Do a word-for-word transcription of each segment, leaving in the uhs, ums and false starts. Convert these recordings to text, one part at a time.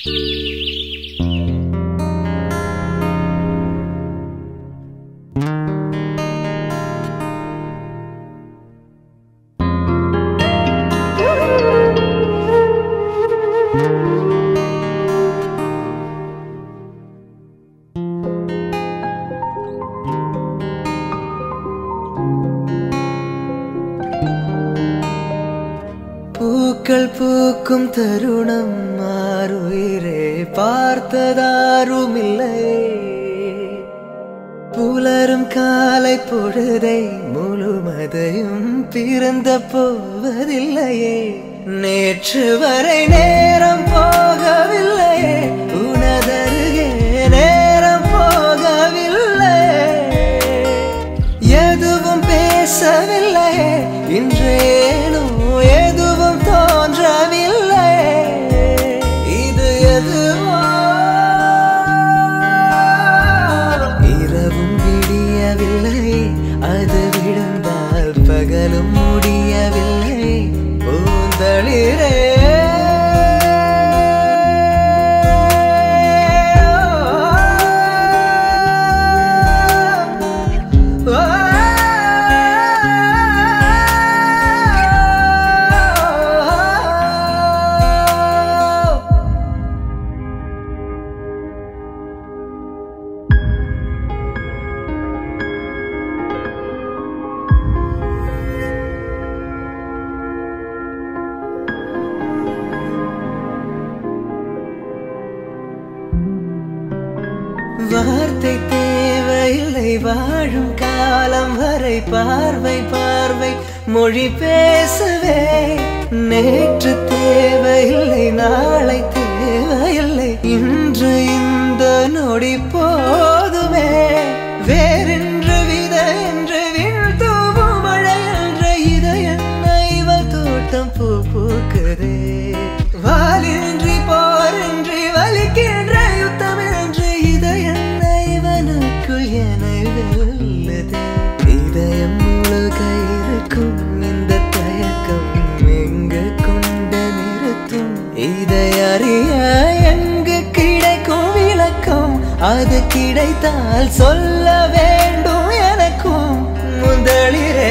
பூக்கள் பூக்கும் தருணம் மாறுயிரே பார்த்ததாருமில்லை புலரும் காலை பொழுதை முழுமதையும் பிறந்த போவதில்லையே நேற்று வரை நேரம் போகவில்லையே உனதருகே நேரம் போகவில்லை எதுவும் பேசவில்லையே இன்றேனோ எதுவும் தோன்றவில்லை இது எதுவோ இரவும் விடியவில்லை அது விழுந்தால் பகலும் முடியவில்லை பூந்தளிரே வார்த்தை தேவையில்லை வாழும் காலம் வரை பார்வை பார்வை மொழி பேசவே நேற்று தேவையில்லை நாளை தேவையில்லை இன்று இந்த நொடி போதுமே வேறென்று வித என்று விண் தூவும் மழை என்ற இதயன்ன இவள் தோட்டம் பூ பூக்குதே வாலின்றி போரின்றி வலிக்கின்ற யுத்தம் என்று இதயன்ன இவனுக்குள் என வெல்லுதே இதயம் முழுக இருக்கும் இந்த தயக்கம் எங்கு கொண்டு நிறுத்தும் இதை அறிய எங்கு கிடைக்கும் விளக்கம் அது கிடைத்தால் சொல்ல வேண்டும் எனக்கும் முதலிரே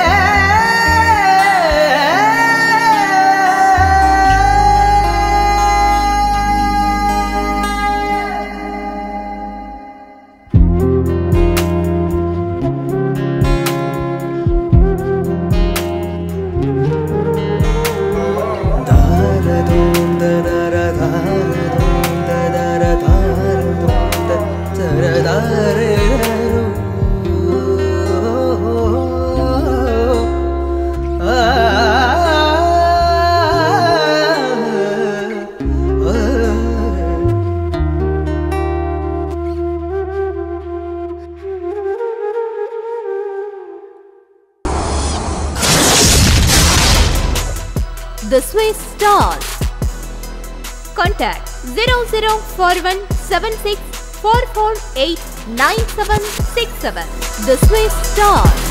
The Swiss Stars. Contact zero zero four one seven six four four eight nine seven six seven. The Swiss Stars.